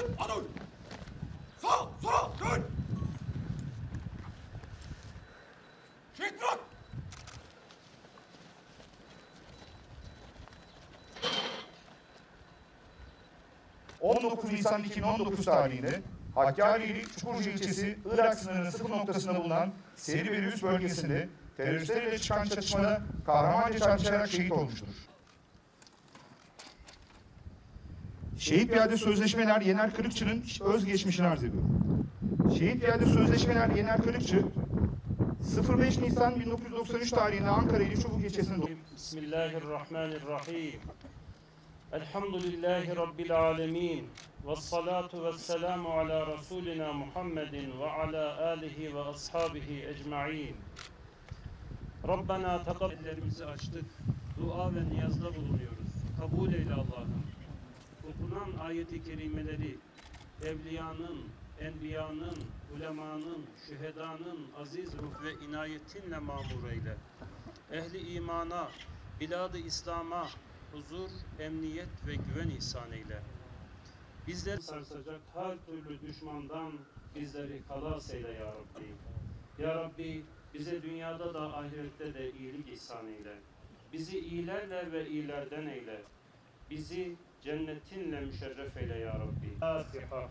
Dön, ana. Sol, sol, dön. Şehit bırak. 19 Nisan 2019 tarihinde Hakkari'li Çukurca ilçesi Irak sınırının sıfır noktasında bulunan Seri ve Üst bölgesinde teröristlerle çıkan çatışmada kahramanca çarpışarak şehit olmuştur. Şehit Piyade Sözleşmeler Yener Kırıkçı'nın özgeçmişini arz ediyorum. Şehit Piyade Sözleşmeler Yener Kırıkçı 05 Nisan 1993 tarihinde Ankara ili Çubuk ilçesinde doğdu. Bismillahirrahmanirrahim. Elhamdülillahi Rabbil alemin. Vessalatu vesselamu ala Resulina Muhammedin ve ala alihi ve ashabihi ecma'in. Rabbena takabbellerimizi açtık. Dua ve niyazda bulunuyoruz. Kabul eyle Allah'ım. Okunan ayeti kerimeleri evliyanın, enbiyanın, ulemanın, şühedanın aziz ruh ve inayetinle mamur eyle. Ehli imana, bilad-ı İslam'a huzur, emniyet ve güven ihsan eyle. Bizleri sarsacak her türlü düşmandan bizleri halas eyle ya Rabbi. Ya Rabbi bize dünyada da ahirette de iyilik ihsan eyle. Bizi iyilerle ve iyilerden eyle. Bizi cennetinle müşerref eyle ya Rabbi. Fatiha.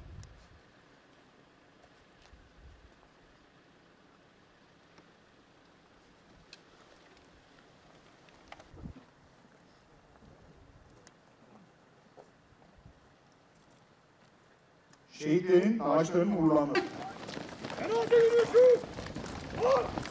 Şehitlerin ağaçlarının uğurlanması. En orta yürüyüşü.